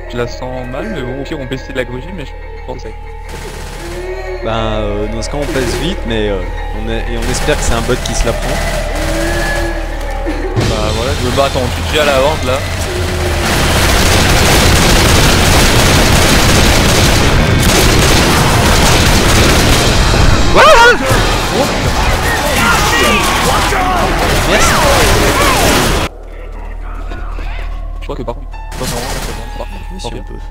Je la sens mal, mais bon, au pire on peut essayer de la gruger, mais je pense que Ben, dans ce cas on passe vite, mais on espère que c'est un bot qui se la prend. bah voilà, je me bats, attends, tu es déjà à la horde là. Merci. Je crois que par contre, c'est bon. Si on peut.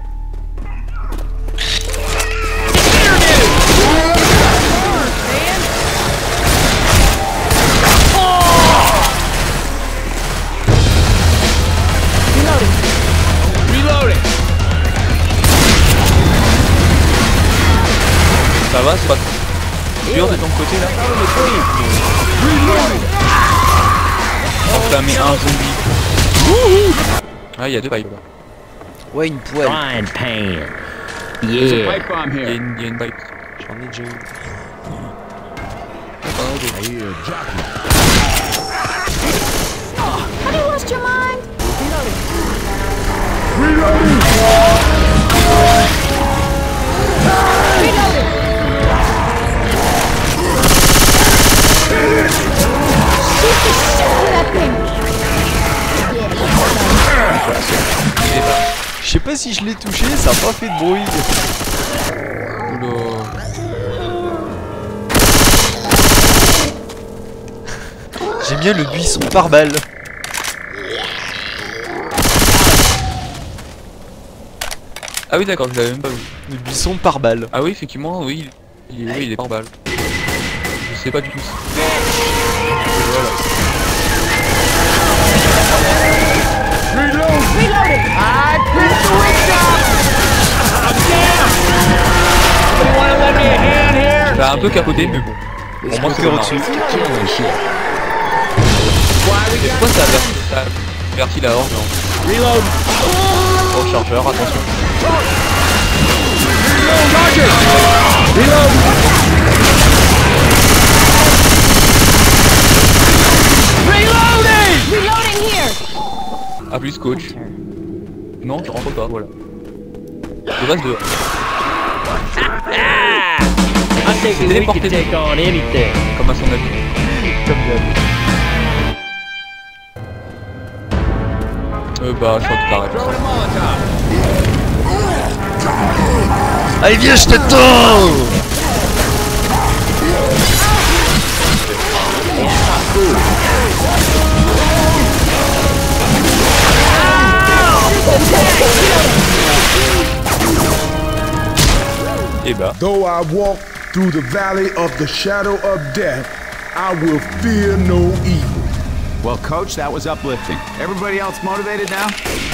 Ça va, c'est pas dur de ton côté là. Enflammer un zombie. Ah, il y a deux pipes là. Ouais, une poêle. Frying pan. Il Yeah. y a une pipe. J'en ai déjà une. Have you lost your mind? Je sais pas si je l'ai touché, ça a pas fait de bruit. Oula. J'aime bien le buisson par balle. Ah oui d'accord, je l'avais même pas vu. Le buisson par balle. Ah oui effectivement, oui, il est par balle. Je sais pas du tout. Voilà. Bah, un peu capoté mais bon. Au moins c'est au-dessus. Pourquoi ça a averti la horde non? Reload. Oh chargeur, attention. Reloading here! A plus coach. Non, tu rentres pas, voilà. Je reste dehors. I think we can take on anything. Comme à son avis. Comme d'hab. Bah, je crois que t'arrêtes. Allez viens, je t'attends. Et bah. Though I walk through the valley of the shadow of death, I will fear no evil. Well, Coach, that was uplifting. Everybody else motivated now?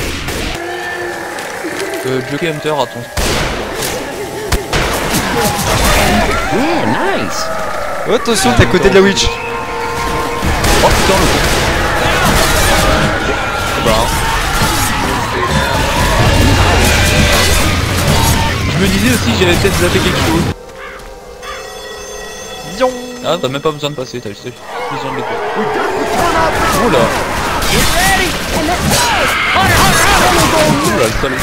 Jockey Hunter, attention. Yeah, nice. Oh, attention, t'es à côté de la witch. Oh putain le con. Bah. Je me disais aussi j'avais peut-être zappé quelque chose. Yon. Ah t'as même pas besoin de passer, t'as juste besoin de l'épée. Oh là. Oh là le salaud.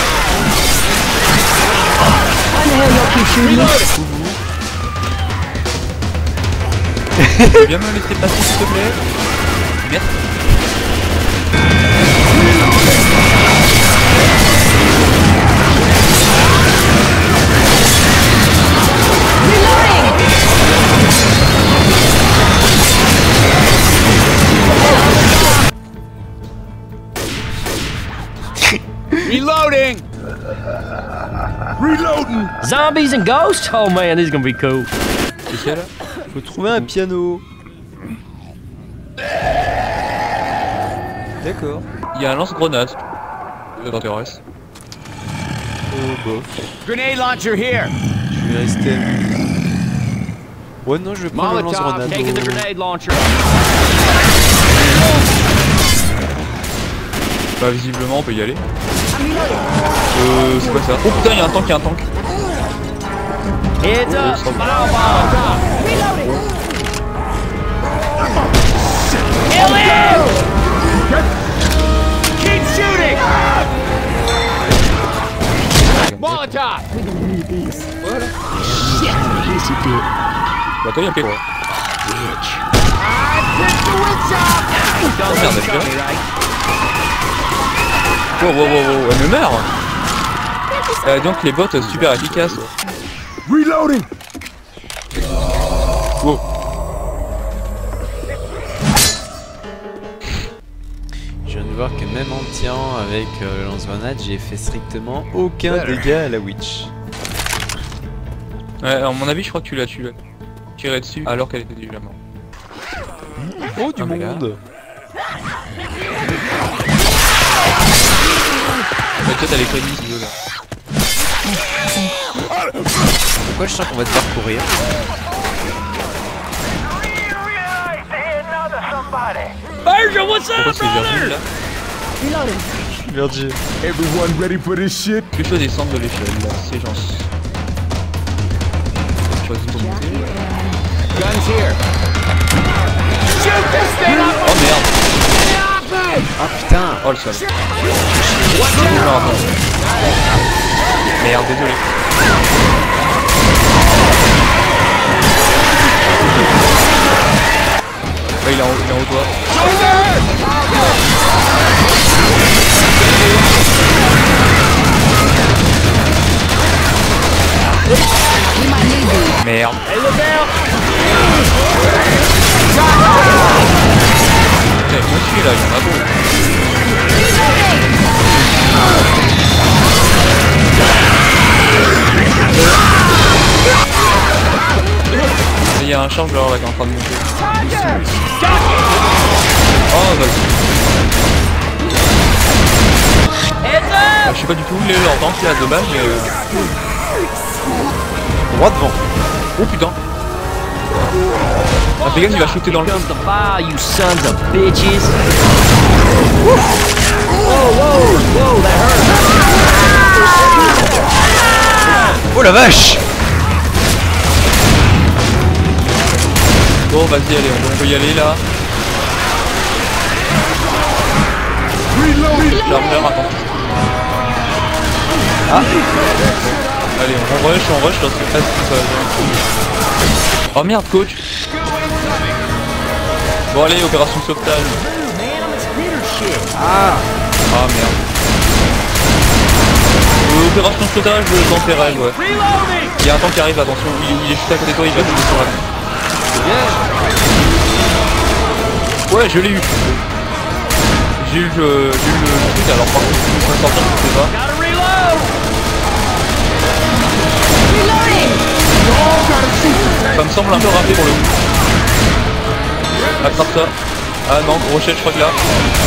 Tu peux bien me laisser passer s'il te plaît? Merci. Reloading! Reloading! Zombies and ghosts? Oh man, this is gonna be cool. Tu sais là? Faut trouver un piano. D'accord. Il y a un lance-grenade. Ça t'intéresse? Bof. Grenade launcher here! Je vais rester. Ouais, non, je vais prendre le Molotov, lance-grenade. taking the grenade launcher. Bah visiblement on peut y aller. C'est quoi ça? Oh putain, il y a un tank, Heads up, ça va. fire Molotov. Kill him! Keep shooting! Bah toi, il y a quoi? Don't merde, think elle so, vient. right? Wow, elle me meurt. Donc les bots super efficaces. Reloading! Wow. Je viens de voir que même en tirant avec le lance-grenade, j'ai fait strictement aucun dégât à la witch. Ouais, à mon avis, je crois que tu l'as tiré dessus alors qu'elle était déjà morte. Oh, du Ah, mais là. monde! Mais peut-être elle est crédit ce jeu là. Pourquoi je sens qu'on va devoir courir? Pourquoi c'est Virgile là? Reloading. Virgile. Everyone ready for this shit? Que je dois descendre de l'échelle là, c'est gentil. Choisis ton monter. Guns here. Oh merde! Ah putain! Oh le sol. Merde, désolé. Ouais, il est en haut de toi. Merde. Putain, moi je suis là, il y en a beaucoup. Il y a un chargeur là qui est en train de monter. Oh vas-y. Je sais pas du tout où il est leur tank là de base mais Droit devant. oh putain. Ah fais gaffe, il va shooter dans le... Comes the fire, you sons of bitches. Whoa, that hurt. Oh la vache! Bon vas-y allez, on peut y aller là. L'armeur attends. Ah! Allez on rush, là c'est pas ça. Oh merde coach. Bon allez, opération sauvetage. Ah merde. Opération sauvetage dans tes règles, ouais. Il y a un tank qui arrive, attention, il est juste à côté de toi, il va tomber sur la... Ouais, je l'ai eu. J'ai eu le truc, alors par contre, il faut sortir, je sais pas. Gotta reload. Ça me semble un peu raté pour le coup. Attrape ça. Ah non, Rochelle, je crois que là.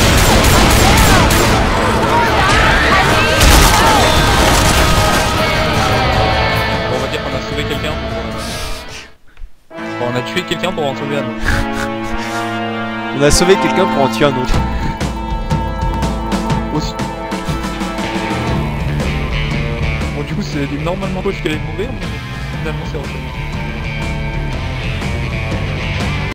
Bon, on va dire qu'on a sauvé quelqu'un. Bon, on a tué quelqu'un pour en sauver un autre. On a sauvé quelqu'un pour en tuer un autre. Aussi. Bon, du coup, c'est normalement coach qui allait mourir, mais finalement, c'est Rochelle.